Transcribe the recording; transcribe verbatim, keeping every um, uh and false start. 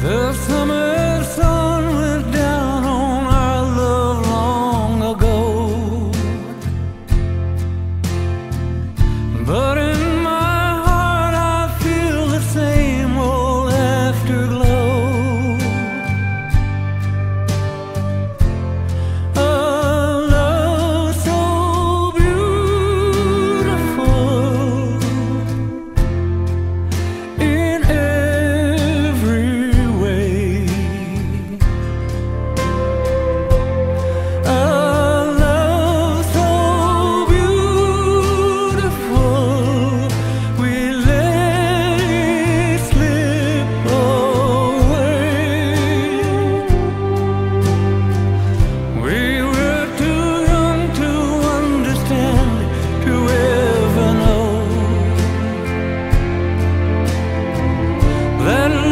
The summer sun went down on our love long ago, but in my heart I feel the same old afterglow. A love so beautiful in every way. A love so beautiful, we let it slip away. We were too young to understand, to ever know that